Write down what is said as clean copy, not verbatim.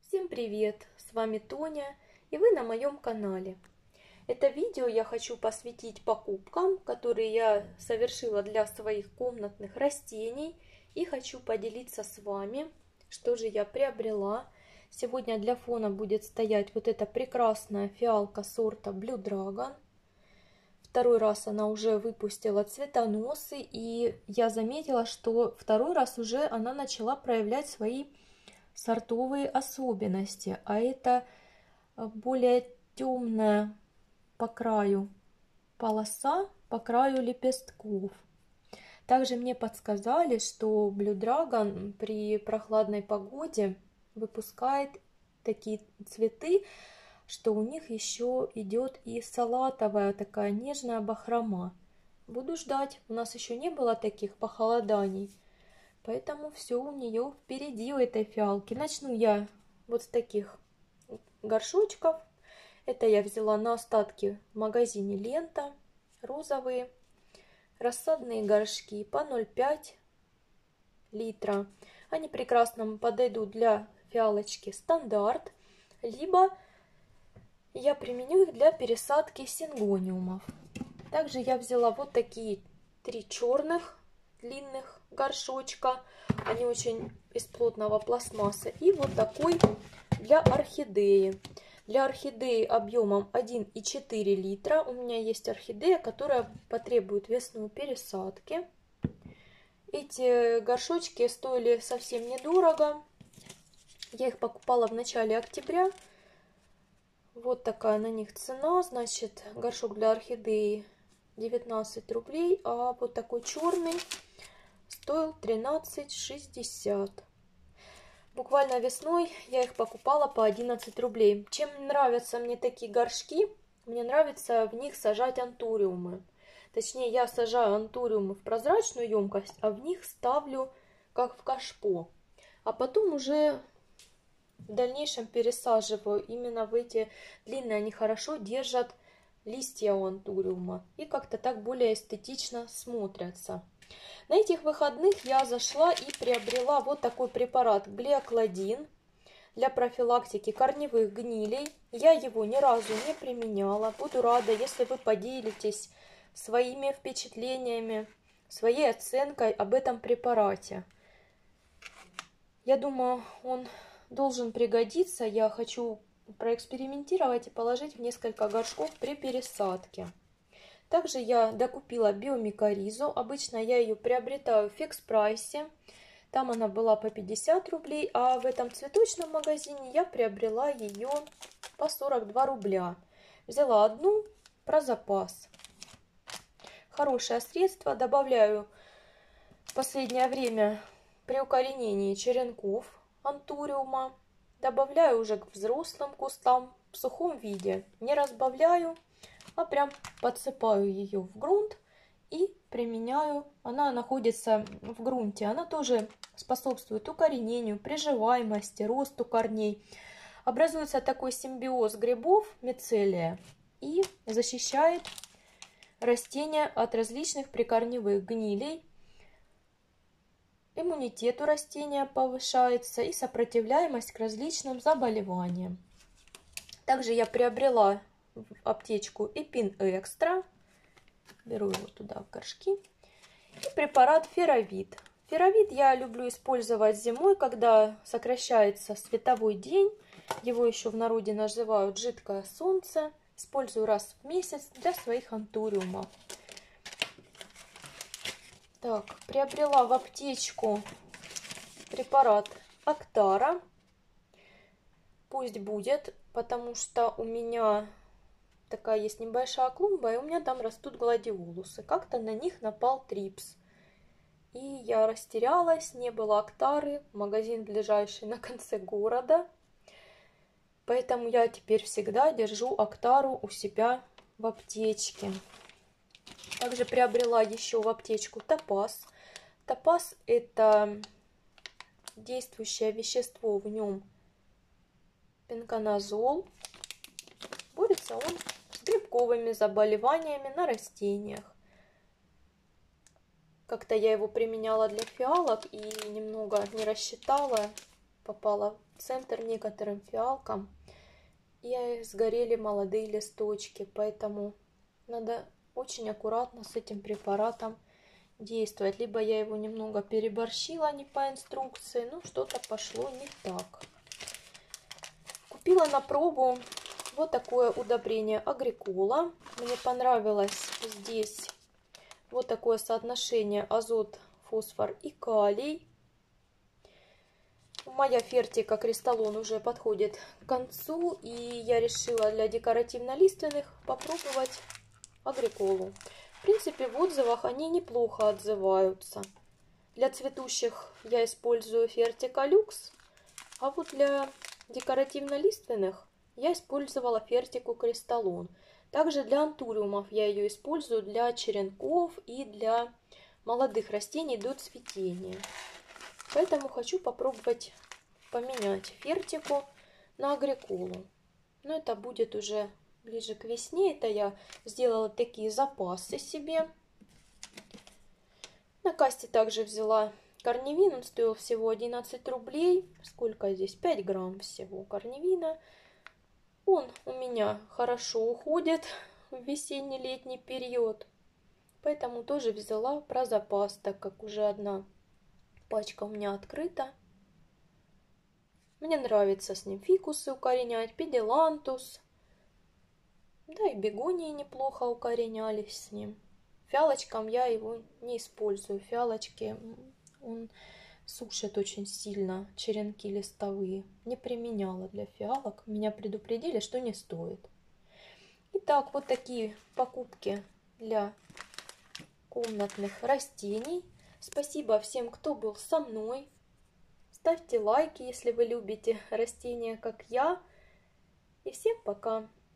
Всем привет! С вами Тоня, и вы на моем канале. Это видео я хочу посвятить покупкам, которые я совершила для своих комнатных растений, и хочу поделиться с вами, что же я приобрела. Сегодня для фона будет стоять вот эта прекрасная фиалка сорта Blue Dragon. Второй раз она уже выпустила цветоносы, и я заметила, что второй раз уже она начала проявлять свои сортовые особенности, а это более темная по краю полоса, по краю лепестков. Также мне подсказали, что Blue Dragon при прохладной погоде выпускает такие цветы, что у них еще идет и салатовая такая нежная бахрома. Буду ждать, у нас еще не было таких похолоданий. Поэтому все у нее впереди, у этой фиалки. Начну я вот с таких горшочков. Это я взяла на остатки в магазине Лента. Розовые рассадные горшки по 0,5 литра. Они прекрасно подойдут для фиалочки стандарт. Либо я применю их для пересадки сингониумов. Также я взяла вот такие 3 черных длинных горшочка. Они очень из плотного пластмасса. И вот такой для орхидеи. Для орхидеи объемом 1,4 литра. У меня есть орхидея, которая потребует весной пересадки. Эти горшочки стоили совсем недорого. Я их покупала в начале октября. Вот такая на них цена. Значит, горшок для орхидеи 19 рублей. А вот такой черный стоил 13,60. Буквально весной я их покупала по 11 рублей. Чем нравятся мне такие горшки? Мне нравится в них сажать антуриумы. Точнее, я сажаю антуриумы в прозрачную емкость, а в них ставлю как в кашпо. А потом уже в дальнейшем пересаживаю именно в эти длинные. Они хорошо держат листья у антуриума и как-то так более эстетично смотрятся. На этих выходных я зашла и приобрела вот такой препарат Глиокладин для профилактики корневых гнилей. Я его ни разу не применяла. Буду рада, если вы поделитесь своими впечатлениями, своей оценкой об этом препарате. Я думаю, он должен пригодиться. Я хочу проэкспериментировать и положить в несколько горшков при пересадке. Также я докупила биомикоризу. Обычно я ее приобретаю в фикс-прайсе. Там она была по 50 рублей, а в этом цветочном магазине я приобрела ее по 42 рубля. Взяла одну про запас. Хорошее средство. Добавляю в последнее время при укоренении черенков антуриума. Добавляю уже к взрослым кустам в сухом виде. Не разбавляю, а прям подсыпаю ее в грунт и применяю. Она находится в грунте. Она тоже способствует укоренению, приживаемости, росту корней. Образуется такой симбиоз грибов мицелия и защищает растения от различных прикорневых гнилей. Иммунитет у растения повышается и сопротивляемость к различным заболеваниям. Также я приобрела в аптечку Эпин Экстра. Беру его туда в горшки. И препарат Феровит. Феровит я люблю использовать зимой, когда сокращается световой день. Его еще в народе называют жидкое солнце. Использую раз в месяц для своих антуриумов. Так, приобрела в аптечку препарат Актара. Пусть будет, потому что у меня такая есть небольшая клумба, и у меня там растут гладиолусы. Как-то на них напал трипс. И я растерялась, не было Актары, магазин ближайший на конце города. Поэтому я теперь всегда держу Актару у себя в аптечке. Также приобрела еще в аптечку топаз. Топаз — это действующее вещество, в нем пенконазол. Борется он с грибковыми заболеваниями на растениях. Как-то я его применяла для фиалок и немного не рассчитала попала в центр некоторым фиалкам, и сгорели молодые листочки, поэтому надо очень аккуратно с этим препаратом действовать. Либо я его немного переборщила не по инструкции, ну что-то пошло не так. Купила на пробу вот такое удобрение Агрикола. Мне понравилось здесь вот такое соотношение азот, фосфор и калий. Моя фертика Кристаллон уже подходит к концу, и я решила для декоративно-лиственных попробовать Агриколу. В принципе, в отзывах они неплохо отзываются. Для цветущих я использую Фертика Люкс, а вот для декоративно-лиственных я использовала Фертику Кристаллон. Также для антуриумов я ее использую для черенков и для молодых растений до цветения. Поэтому хочу попробовать поменять Фертику на Агриколу. Но это будет уже ближе к весне. Это я сделала такие запасы себе. На касте также взяла корневин. Он стоил всего 11 рублей. Сколько здесь? 5 грамм всего корневина. Он у меня хорошо уходит в весенне-летний период. Поэтому тоже взяла про запас, так как уже одна пачка у меня открыта. Мне нравится с ним фикусы укоренять, педилантус. Да и бегонии неплохо укоренялись с ним. Фиалочкам я его не использую. Фиалочки он сушит очень сильно черенки листовые. Не применяла для фиалок. Меня предупредили, что не стоит. Итак, вот такие покупки для комнатных растений. Спасибо всем, кто был со мной. Ставьте лайки, если вы любите растения, как я. И всем пока!